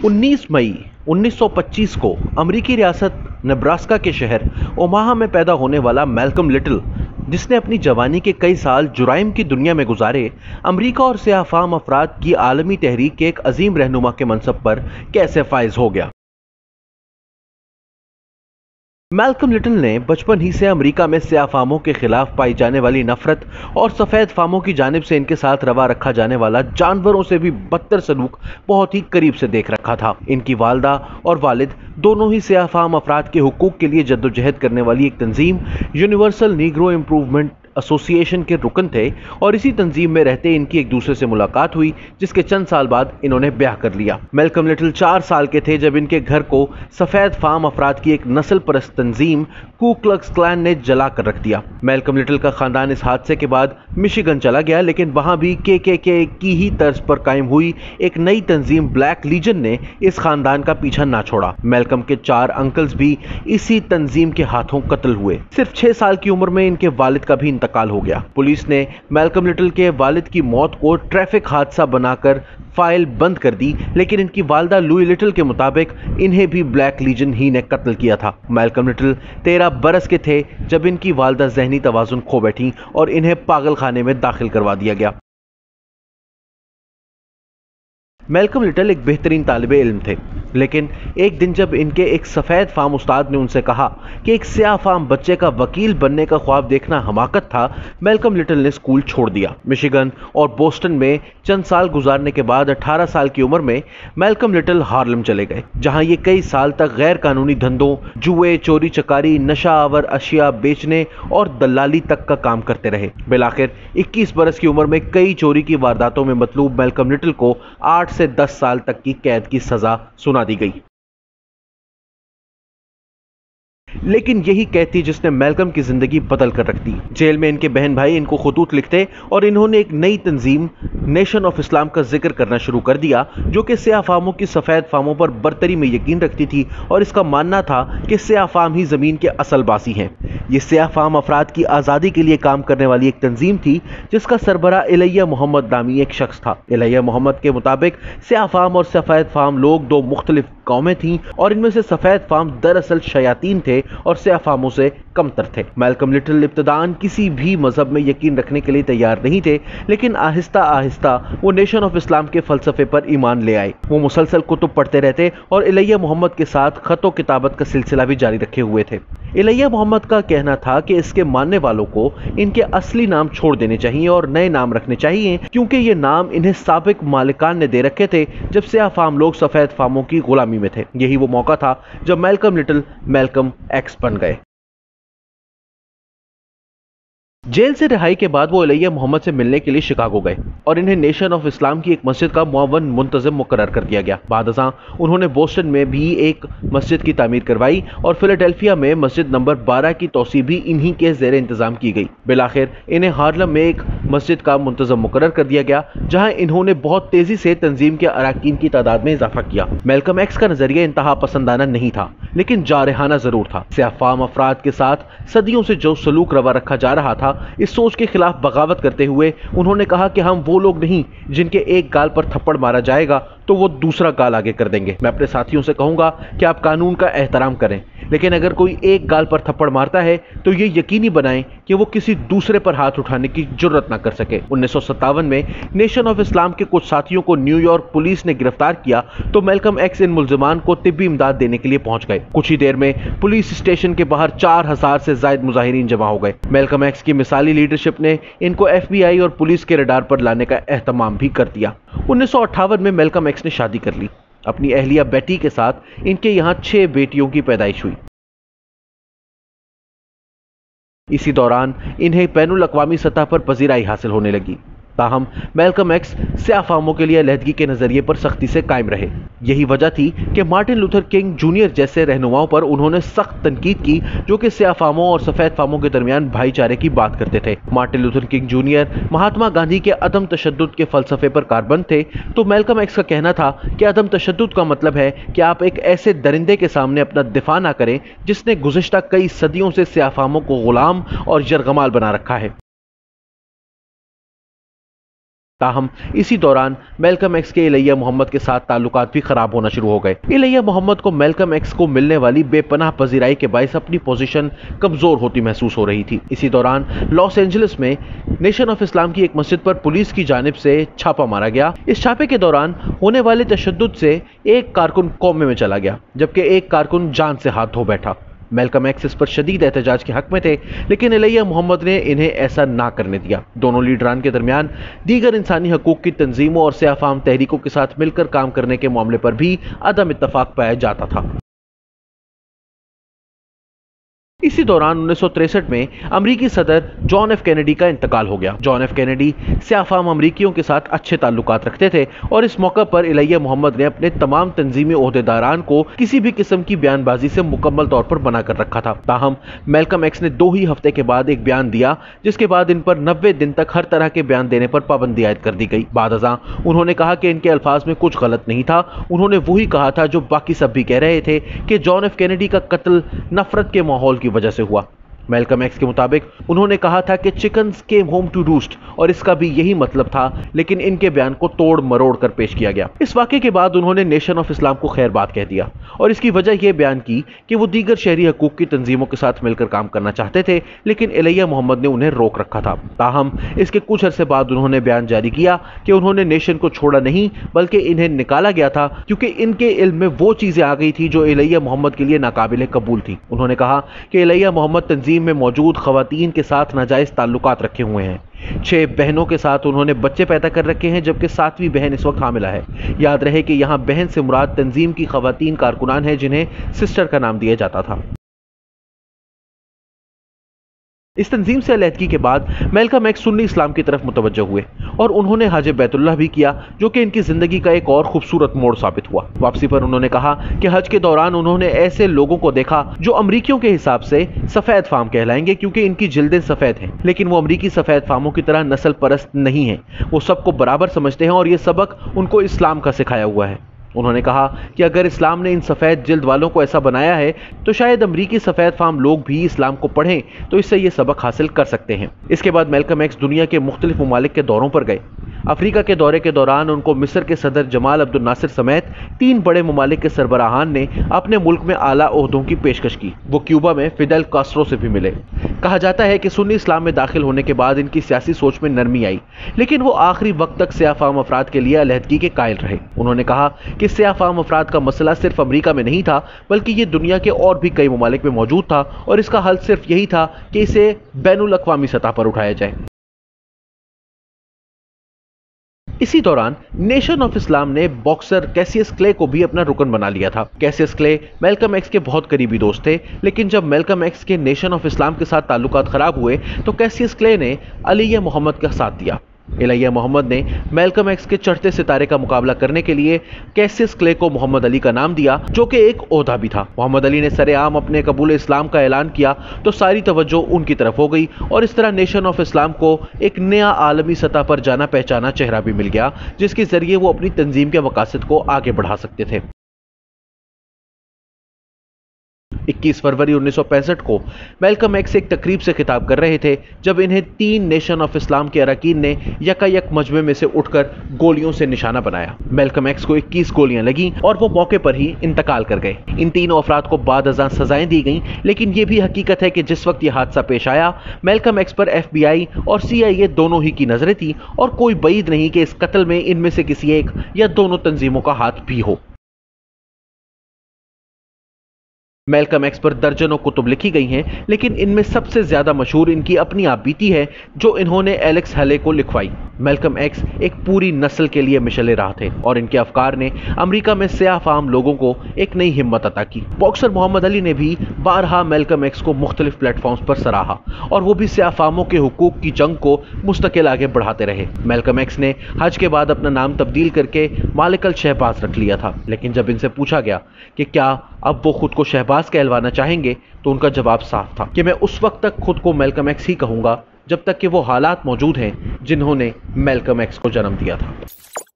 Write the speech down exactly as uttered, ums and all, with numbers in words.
उन्नीस मई उन्नीस सौ पच्चीस को अमेरिकी रियासत नेब्रास्का के शहर ओमाहा में पैदा होने वाला मैल्कम लिटिल, जिसने अपनी जवानी के कई साल जुराइम की दुनिया में गुजारे, अमेरिका और सियाह-फाम अफराद की आलमी तहरीक के एक अजीम रहनुमा के मनसब पर कैसे फाइज हो गया। मैल्कम लिटिल ने बचपन ही से अमेरिका में सियाह फामों के खिलाफ पाई जाने वाली नफरत और सफ़ेद फामों की जानिब से इनके साथ रवा रखा जाने वाला जानवरों से भी बदतर सलूक बहुत ही करीब से देख रखा था। इनकी वालदा और वालिद दोनों ही सियाह फाम अफराद के हुकूक के लिए जद्दोजहद करने वाली एक तंजीम यूनिवर्सल नीग्रो इम्प्रूवमेंट एसोसिएशन के रुकन थे और इसी तंजीम में रहते इनकी एक दूसरे से मुलाकात हुई, जिसके चंद साल बाद इन्होंने ब्याह कर लिया। मैल्कम लिटिल चार साल के थे जब इनके घर को सफ़ेद फाम अफराद की एक नस्ल परस्त तंजीम कू क्लक्स क्लैन ने जला कर रख दिया। मैल्कम लिटिल का खानदान इस हादसे के बाद मिशिगन चला गया, लेकिन वहां भी के के के की ही तर्ज पर कायम हुई एक नई तंजीम ब्लैक लीजन ने इस खानदान का पीछा ना छोड़ा। मैल्कम के चार अंकल्स भी इसी तंजीम के हाथों कत्ल हुए। सिर्फ छह साल की उम्र में इनके वालिद का भी इंतकाल हो गया। पुलिस ने मैल्कम लिटिल के वालिद की मौत को ट्रैफिक हादसा बनाकर फाइल बंद कर दी, लेकिन इनकी वालदा लुई लिटिल के मुताबिक इन्हें भी ब्लैक लीजन ही ने कत्ल किया था। मैल्कम लिटिल तेरह बरस के थे जब इनकी वालदा जहनी तवाजुन खो बैठी और इन्हें पागल खाने में दाखिल करवा दिया गया। मैल्कम लिटिल एक बेहतरीन तालिबे इल्म थे, लेकिन एक दिन जब इनके एक सफ़ेद फाम उस्ताद ने उनसे कहा कि एक सियाह फाम बच्चे का वकील बनने का ख्वाब देखना हमाकत था, मैल्कम लिटिल ने स्कूल छोड़ दिया। मिशिगन और बोस्टन में चंद साल गुजारने के बाद अठारह साल की उम्र में मैल्कम लिटिल हार्लम चले गए, जहां ये कई साल तक गैर कानूनी धंधों, जुए, चोरी चकारी, नशा आवर अशिया बेचने और दलाली तक का काम करते रहे। बिलाखिर इक्कीस बरस की उम्र में कई चोरी की वारदातों में मतलूब मैल्कम लिटिल को आठ से दस साल तक की कैद की सजा सुना दी गई। लेकिन यही कैद थी जिसने मैल्कम की जिंदगी बदल कर रख दी। जेल में इनके बहन भाई इनको खुतूत लिखते और इन्होंने एक नई तंजीम नेशन ऑफ इस्लाम का जिक्र करना शुरू कर दिया, जो कि सियाह फामों की सफ़ेद फामों पर बरतरी में यकीन रखती थी और इसका मानना था कि सियाह फाम ही ज़मीन के असल बासी हैं। ये सियाह फाम अफराद की आज़ादी के लिए काम करने वाली एक तंजीम थी, जिसका सरबरा इलैया मोहम्मद नामी एक शख्स था। इलैया मोहम्मद के मुताबिक सियाह फाम और सफ़ेद फाम लोग दो मुख्तलिफ कौमें थीं और इनमें से सफ़ेद फाम दरअसल शयातीन थे और सियाह फामों से कमतर थे। मैल्कम लिटिल इब्तिदान किसी भी मजहब में यकीन रखने के लिए तैयार नहीं थे, लेकिन आहिस्ता आहिस्ता वो नेशन ऑफ इस्लाम के फलसफे पर ईमान ले आए। वो मुसलसल कुतुब पढ़ते रहते और इलैया मोहम्मद के साथ खतो किताबत का सिलसिला भी जारी रखे हुए थे। इलैया मोहम्मद का कहना था कि इसके मानने वालों को इनके असली नाम छोड़ देने चाहिए और नए नाम रखने चाहिए, क्योंकि ये नाम इन्हें साबिक मालिकान ने दे रखे थे जब सियाह फाम लोग सफ़ेद फामों की गुलामी में थे। यही वो मौका था जब मैल्कम लिटिल मैल्कम एक्स बन गए। जेल से रिहाई के बाद वो इलैया मोहम्मद से मिलने के लिए शिकागो गए और इन्हें नेशन ऑफ इस्लाम की एक मस्जिद का मुअव्वन मुंतज़िम मुकर्रर कर दिया गया। बाद अज़ां उन्होंने बोस्टन में भी एक मस्जिद की तामीर करवाई और फिलाडेल्फिया में मस्जिद नंबर बारह की तौसी भी इन्हीं के ज़ेर इंतज़ाम की गई। बिलाखिर इन्हें हार्लम में एक मस्जिद का मुंतज़िम मुकर्रर कर दिया गया, जहाँ इन्होंने बहुत तेज़ी से तंजीम के अरकान की तादाद में इजाफा किया। मैल्कम एक्स का नज़रिया इंतहा पसंदाना नहीं था, लेकिन जारहाना ज़रूर था। सियाह फाम अफराद के साथ सदियों से जो सलूक रवा रखा जा रहा था, इस सोच के खिलाफ बगावत करते हुए उन्होंने कहा कि हम वो लोग नहीं जिनके एक गाल पर थप्पड़ मारा जाएगा तो वो दूसरा गाल आगे कर देंगे। मैं अपने साथियों से कहूंगा कि आप कानून का एहतराम करें, लेकिन अगर कोई एक गाल पर थप्पड़ मारता है तो ये यकीनी बनाएं कि वो किसी दूसरे पर हाथ उठाने की जुर्रत ना कर सके। उन्नीस सौ सत्तावन में नेशन ऑफ इस्लाम के कुछ साथियों को न्यूयॉर्क पुलिस ने गिरफ्तार किया तो मैल्कम एक्स इन मुल्जिमान को तिब्बी इमदाद देने के लिए पहुंच गए। कुछ ही देर में पुलिस स्टेशन के बाहर चार हजार से ज्यादा मुजाहिरीन जमा हो गए। मैल्कम एक्स की मिसाली लीडरशिप ने इनको एफ बी आई और पुलिस के रडार पर लाने का एहतमाम भी कर दिया। उन्नीस सौ अट्ठावन में मैल्कम एक्स ने शादी कर ली। अपनी अहलिया बेटी के साथ इनके यहाँ छह बेटियों की पैदाइश हुई। इसी दौरान इन्हें बैनुल अक़वामी सतह पर पजीराई हासिल होने लगी। ताहम मैल्कम एक्स सियाह फामों के लिए अलहदगी के नज़रिए पर सख्ती से कायम रहे। यही वजह थी कि मार्टिन लूथर किंग जूनियर जैसे रहनुमाओं पर उन्होंने सख्त तनकीद की, जो कि सियाह फामों और सफ़ेद फामों के दरमियान भाईचारे की बात करते थे। Martin Luther King Junior Mahatma Gandhi के अदम तशद्दुद के फलसफे पर कारबंद थे, तो मैल्कम एक्स का कहना था कि अदम तशद्दुद का मतलब है कि आप एक ऐसे दरिंदे के सामने अपना दिफा ना करें जिसने गुज़िश्ता कई सदियों से सियाह फामों को गुलाम और यरगमाल बना रखा है। ताहम इसी दौरान मेलकम एक्स के इलैया मोहम्मद के साथ ताल्लुकात भी खराब होना शुरू हो गए। इलैया मोहम्मद को मेलकम एक्स को मिलने वाली बेपनाह पजीराई के बायस अपनी पोजीशन कमजोर होती महसूस हो रही थी। इसी दौरान लॉस एंजलिस में नेशन ऑफ इस्लाम की एक मस्जिद पर पुलिस की जानिब से छापा मारा गया। इस छापे के दौरान होने वाले तशद्दुद से एक कारकुन कोमे में चला गया, जबकि एक कारकुन जान से हाथ धो बैठा। मेलकम एक्स इस पर शदीद एहतजाज के हक में थे, लेकिन इलैया मोहम्मद ने इन्हें ऐसा ना करने दिया। दोनों लीडरान के दरमियान दीगर इंसानी हकूक की तंजीमों और सियाफाम तहरीकों के साथ मिलकर काम करने के मामले पर भी अदम इत्तफाक पाया जाता था। इसी दौरान उन्नीस सौ तिरसठ में अमरीकी सदर जॉन एफ कैनेडी का इंतकाल हो गया। जॉन एफ कैनेडी सियाफाम अमरीकियों के साथ अच्छे ताल्लुकात रखते थे और इस मौका पर इलैया मोहम्मद ने अपने तमाम तंजीमी ओहदेदारान को किसी भी किस्म की बयानबाजी से मुकम्मल तौर पर बना कर रखा था। ताहम मेलकम एक्स ने दो ही हफ्ते के बाद एक बयान दिया, जिसके बाद इन पर नब्बे दिन तक हर तरह के बयान देने पर पाबंदी आयद कर दी गई। बाद अज़ां उन्होंने कहा कि इनके अल्फाज में कुछ गलत नहीं था। उन्होंने वही कहा था जो बाकी सब भी कह रहे थे कि जॉन एफ कैनेडी का कत्ल नफरत के माहौल की वजह से हुआ। मेलकम एक्स के मुताबिक उन्होंने कहा था कि chickens came home to roost, और इसका भी यही मतलब था, लेकिन इनके बयान को तोड़ मरोड़ कर पेश किया गया। इस वाक़े के बाद उन्होंने नेशन ऑफ इस्लाम को खैर बात कह दिया और इसकी वजह यह बयान की कि वो दीगर शहरी हकूक की तंजीमों के साथ मिलकर काम करना चाहते थे, लेकिन इलैया मोहम्मद ने उन्हें रोक रखा था। ताहम इसके कुछ अरसे बाद उन्होंने बयान जारी किया कि उन्होंने नेशन को छोड़ा नहीं, बल्कि इन्हें निकाला गया था क्योंकि इनके इल्म में वो चीजें आ गई थी जो इलैया मोहम्मद के लिए नाकाबिले कबूल थी। उन्होंने कहा कि इलैया मोहम्मद तंजीम में मौजूद खवातीन के साथ नाजायज ताल्लुकात रखे हुए हैं। छह बहनों के साथ उन्होंने बच्चे पैदा कर रखे हैं, जबकि सातवीं बहन इस वक्त हामिला है। याद रहे कि यहां बहन से मुराद तंजीम की खवातीन कारकुनान है, जिन्हें सिस्टर का नाम दिया जाता था। इस तंजीम से अलहदगी के बाद मेलकम एक्स सुन्नी इस्लाम की तरफ मुतवज्जह हुए और उन्होंने हज बैतुल्लाह भी किया, जो कि इनकी जिंदगी का एक और खूबसूरत मोड़ साबित हुआ। वापसी पर उन्होंने कहा कि हज के दौरान उन्होंने ऐसे लोगों को देखा जो अमरीकियों के हिसाब से सफेद फाम कहलाएंगे, क्योंकि इनकी जिल्दें सफेद हैं, लेकिन वो अमरीकी सफेद फामों की तरह नस्ल परस्त नहीं है। वो सबको बराबर समझते हैं और ये सबक उनको इस्लाम का सिखाया हुआ है। उन्होंने कहा कि अगर इस्लाम ने इन सफ़ेद जिल्द वालों को ऐसा बनाया है, तो शायद अमरीकी सफ़ेद फाम लोग भी इस्लाम को पढ़ें तो इससे ये सबक हासिल कर सकते हैं। इसके बाद मेलकम एक्स दुनिया के मुख्तलिफ ममालिक के दौरों पर गए। अफ्रीका के दौरे के दौरान उनको मिस्र के सदर जमाल अब्दुल नासिर समेत तीन बड़े ममालिक के सरबराहान ने अपने मुल्क में आला ओहदों की पेशकश की। वो क्यूबा में फिडेल कास्ट्रो से भी मिले। कहा जाता है कि सुन्नी इस्लाम में दाखिल होने के बाद इनकी सियासी सोच में नरमी आई, लेकिन वो आखिरी वक्त तक सियाफाम अफराद के लिए अलहदगी के कायल रहे। उन्होंने कहा कि सियाफाम अफराद का मसला सिर्फ अमरीका में नहीं था, बल्कि ये दुनिया के और भी कई ममालिक में मौजूद था और इसका हल सिर्फ यही था कि इसे बैनुल अक़वामी सतह पर उठाया जाए। इसी दौरान नेशन ऑफ इस्लाम ने बॉक्सर कैसियस क्ले को भी अपना रुकन बना लिया था। कैसियस क्ले मेलकम एक्स के बहुत करीबी दोस्त थे, लेकिन जब मेलकम एक्स के नेशन ऑफ इस्लाम के साथ ताल्लुकात खराब हुए तो कैसियस क्ले ने इलैया मोहम्मद का साथ दिया। इलैया मोहम्मद ने मेलकम एक्स के चढ़ते सितारे का मुकाबला करने के लिए कैसियस क्ले को मोहम्मद अली का नाम दिया, जो कि एक ओहदा भी था। मोहम्मद अली ने सरेआम अपने कबूल इस्लाम का ऐलान किया तो सारी तवज्जो उनकी तरफ हो गई और इस तरह नेशन ऑफ इस्लाम को एक नया आलमी सतह पर जाना पहचाना चेहरा भी मिल गया, जिसके जरिए वो अपनी तंजीम के मकासद को आगे बढ़ा सकते थे। इक्कीस फरवरी उन्नीस सौ पैंसठ को मेलकम एक्स एक तकरीब से खिताब कर रहे थे, जब इन्हें तीन नेशन ऑफ इस्लाम के अरकान ने यकायक मजमे में से उठकर गोलियों से निशाना बनाया। मेलकम एक्स को इक्कीस गोलियां लगीं और वो मौके पर ही इंतकाल कर गए। इन तीनों अफराद को बाद अज़ां सजाएं दी गईं, लेकिन ये भी हकीकत है कि जिस वक्त यह हादसा पेश आया, मेलकम एक्स पर एफ बी आई और सी आई ए दोनों ही की नजरें थी और कोई बईद नहीं कि इस कत्ल में इनमें से किसी एक या दोनों तंजीमों का हाथ भी हो। मेलकम एक्स पर दर्जनों कुतुब लिखी गई हैं, लेकिन इनमें सबसे ज्यादा मशहूर इनकी अपनी आप बीती है, जो इन्होंने एलेक्स हले को लिखवाई। मेलकम एक्स एक पूरी नस्ल के लिए मिशले राह थे और इनके अफकार ने अमेरिका में सियाह फाम लोगों को एक नई हिम्मत अता की। बॉक्सर मोहम्मद अली ने भी बारहा मेलकम एक्स को मुख्तलिफ प्लेटफॉर्म्स पर सराहा और वो भी सियाह फामों के हुकूक की जंग को मुस्तकिल आगे बढ़ाते रहे। मेलकम एक्स ने हज के बाद अपना नाम तब्दील करके मालिक अल-शहबाज रख लिया था, लेकिन जब इनसे पूछा गया कि क्या अब वो खुद को शहबाज कहलवाना चाहेंगे, तो उनका जवाब साफ था कि मैं उस वक्त तक खुद को मेलकम एक्स ही कहूंगा जब तक कि वो हालात मौजूद हैं जिन्होंने मेलकम एक्स को जन्म दिया था।